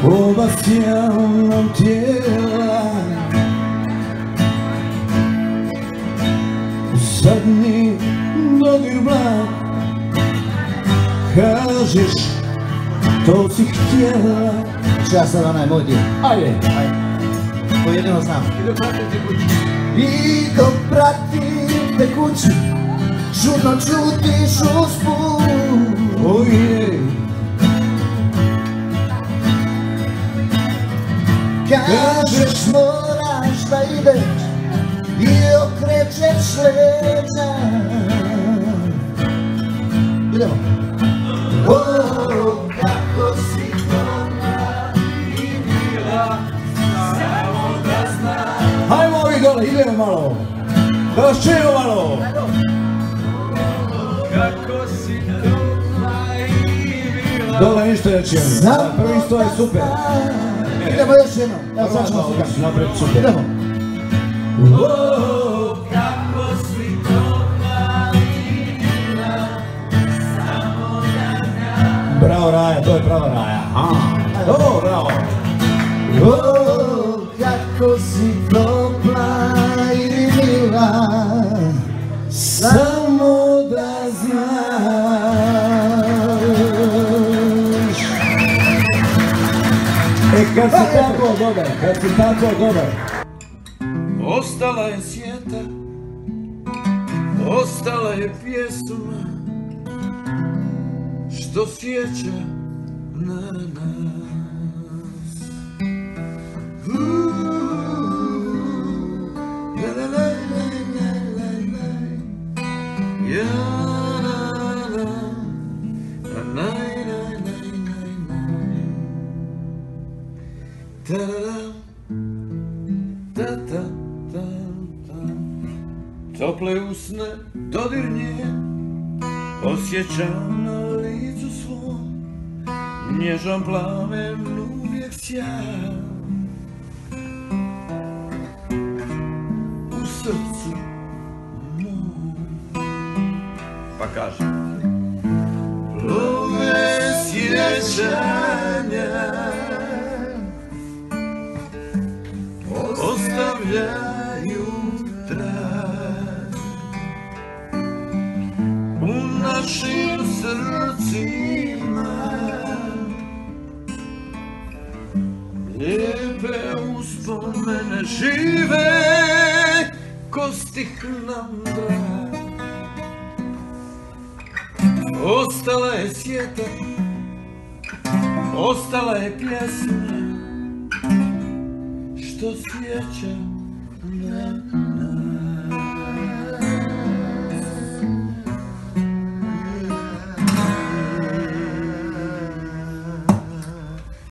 oba sjelom tijela. Zadnji dodir blag, kažeš to si htjela. Ću ja sad onaj moj dio. Ajde. To jedino znam. I dok pratim te kući, čudno čutiš usput. Ojej. Kažeš moraš da ideš i okrećeš leđa. Idemo. O, kako si dobra i mila, samo da znaš. Hajmo ovi dole, idemo malo. Da vas čujemo malo. Kako si dobra i mila. Dole ništa ne čujemo. Prvi sto je super. Idemo još jednom. Evo sad ćemo se napred super. Idemo. O, kako si dobra i mila, samo da znaš. Bravo Raja, to je prava Raja. O, bravo. O, kako si topla i mila, samo da znaš. Kad si tako dobar, Ostala je sjeta, ostala je pjesma, što sjeća na nas. La la la la la la, ja la la, la la la la la, ta la la. Ta ta ta ta. Tople usne dodir nje osjećam na licu svom, nježan plamen uvijek sja. U srcu mom, pa kaže, plove sjećanja ostavljaju trag u našim srcima, lijepe uspomene žive ko stih nam drag. Ostala je sjeta, ostala je pjesma, što sjeća na